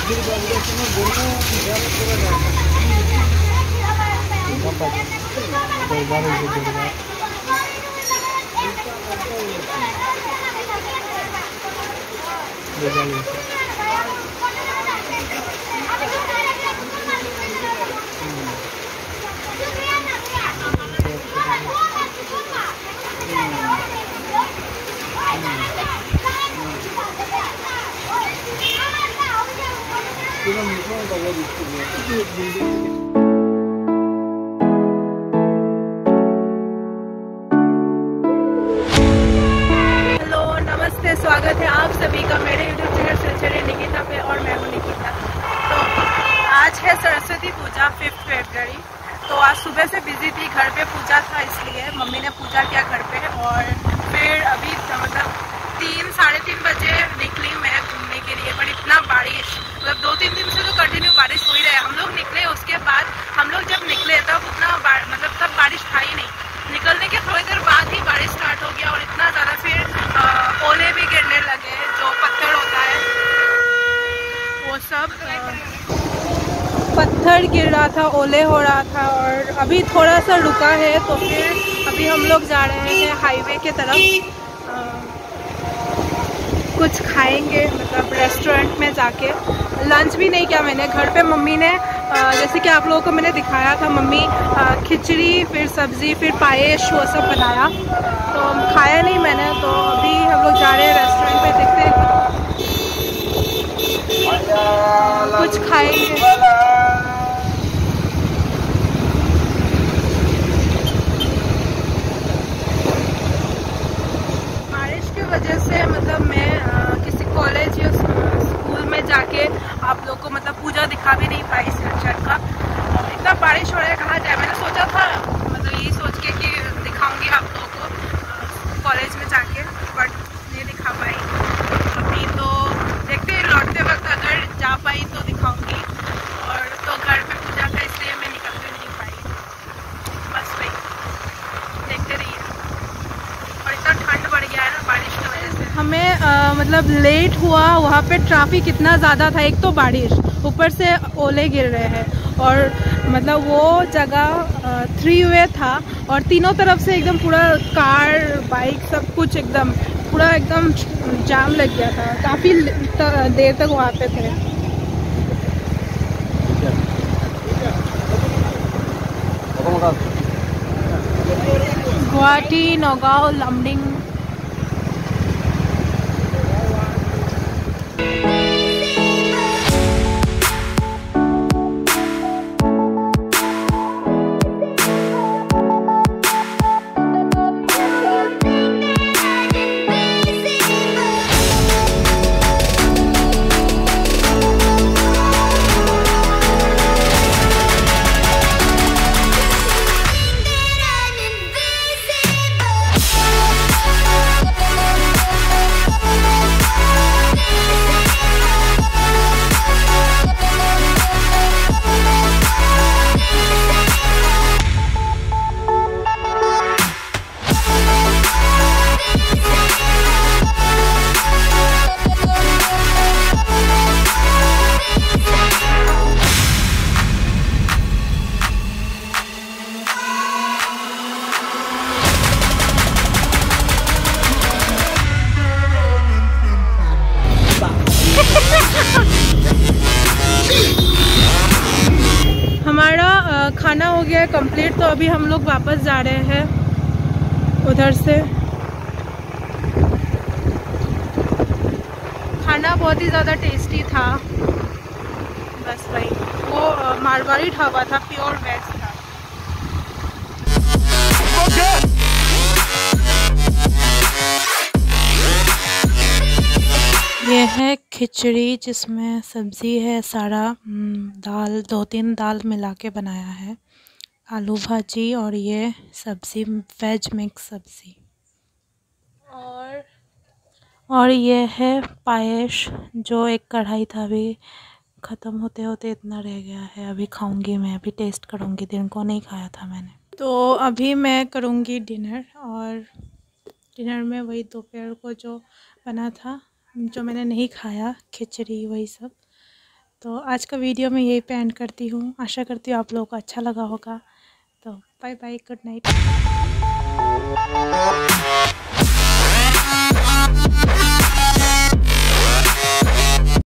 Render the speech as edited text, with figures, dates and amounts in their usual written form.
नमस्ते, स्वागत है आप सभी का मेरे यूट्यूब चैनल सिलसिले निकिता पे और मैं हूँ निकिता। तो आज है सरस्वती पूजा 5 फरवरी। तो आज सुबह से बिजी थी, घर पे पूजा था इसलिए मम्मी ने पूजा किया घर पे। और फिर अभी मतलब 3-3:30 बजे निकली मैं घूमने के लिए। पर इतना बारिश, मतलब 2-3 दिन से तो कंटिन्यू बारिश हो ही रहा है। हम लोग निकले, उसके बाद हम लोग जब निकले तब उतना मतलब तब बारिश था ही नहीं। निकलने के थोड़ी देर बाद ही बारिश स्टार्ट हो गया और इतना ज़्यादा फिर ओले भी गिरने लगे, जो पत्थर होता है वो सब पत्थर गिर रहा था, ओले हो रहा था। और अभी थोड़ा सा रुका है तो फिर अभी हम लोग जा रहे हैं हाईवे के तरफ। कुछ खाएंगे, मतलब रेस्टोरेंट में जाके। लंच भी नहीं किया मैंने, घर पे मम्मी ने जैसे कि आप लोगों को मैंने दिखाया था, मम्मी खिचड़ी फिर सब्ज़ी फिर पायस वो सब बनाया, तो खाया नहीं मैंने। तो अभी हम लोग जा रहे हैं रेस्टोरेंट पे, देखते हैं कुछ खाएंगे। बारिश की वजह से मतलब मैं किसी कॉलेज या स्कूल में जाके आप लोग को मतलब पूजा दिखा भी नहीं पाई चर्च का। इतना बारिश हो रहा है, कहाँ जाए। मैंने सोचा था मतलब यही सोच के कि दिखाऊंगी आप लोगों को कॉलेज में जाके, बट नहीं दिखा पाई। अभी तो देखते हैं, लौटते वक्त अगर जा पाई तो दिखाऊंगी। और तो घर पे पूजा था इसलिए मैं निकल भी नहीं पाई, बस वही देखते रहिए। और इतना ठंड बढ़ गया है ना बारिश की वजह से। हमें मतलब लेट हुआ, वहाँ पे ट्रैफिक इतना ज़्यादा था, एक तो बारिश ऊपर से ओले गिर रहे हैं। और मतलब वो जगह 3 वे था और तीनों तरफ से एकदम पूरा कार बाइक सब कुछ एकदम पूरा एकदम जाम लग गया था। काफ़ी देर तक वहाँ पे थे। गुवाहाटी, नौगांव, लमडिंग। हमारा खाना हो गया है कंप्लीट, तो अभी हम लोग वापस जा रहे हैं उधर से। खाना बहुत ही ज़्यादा टेस्टी था, बस वही वो मारवाड़ी ढाबा था, प्योर वेज था। ये है खिचड़ी जिसमें सब्ज़ी है, सारा दाल 2-3 दाल मिला के बनाया है, आलू भाजी और ये सब्ज़ी वेज मिक्स सब्ज़ी। और ये है पायस, जो एक कढ़ाई था, अभी ख़त्म होते होते इतना रह गया है। अभी खाऊंगी मैं, अभी टेस्ट करूंगी, दिन को नहीं खाया था मैंने। तो अभी मैं करूंगी डिनर, और डिनर में वही दोपहर को जो बना था, जो मैंने नहीं खाया, खिचड़ी वही सब। तो आज का वीडियो मैं यही पे एंड करती हूँ। आशा करती हूँ आप लोगों को अच्छा लगा होगा। तो बाय बाय, गुड नाइट।